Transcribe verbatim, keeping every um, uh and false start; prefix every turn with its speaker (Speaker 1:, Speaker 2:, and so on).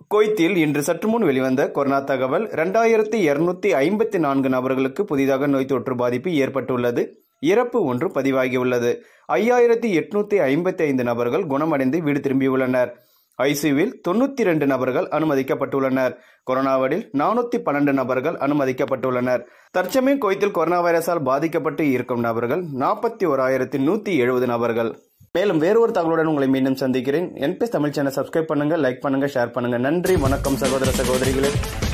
Speaker 1: குவைத்தில் இன்று சற்று முன் வெளிவந்த கொரோனா தகவல் இரண்டாயிரத்தி இருநூத்தி ஐம்பத்தி நான்கு நபர்களுக்கு புதிதாக நோய் தொற்று பாதிப்பு ஏற்பட்டுள்ளது. இறப்பு ஒன்று பதிவாகியுள்ளது. ஐயாயிரத்தி எட்நூத்தி ஐம்பத்தி ஐந்து நபர்கள் குணமடைந்து வீடு திரும்பியுள்ளனர். ஐசியூவில் தொண்ணூத்தி இரண்டு நபர்கள் அனுமதிக்கப்பட்டுள்ளனர். கொரோனாவில் நானூத்தி பன்னெண்டு நபர்கள் அனுமதிக்கப்பட்டுள்ளனர். தற்சமயம் குவைத்தில் கொரோனா வைரஸால் பாதிக்கப்பட்டு இருக்கும் நபர்கள் நாற்பத்தி ஓராயிரத்தி நூத்தி எழுபது நபர்கள். மேலும் வேறொரு தகவலுடன் உங்களை மீண்டும் சந்திக்கிறேன். என்பிஎஸ் தமிழ் சேனல் சப்ஸ்கிரைப் பண்ணுங்க, லைக் பண்ணுங்க, ஷேர் பண்ணுங்க. நன்றி, வணக்கம் சகோதர சகோதரிகளே.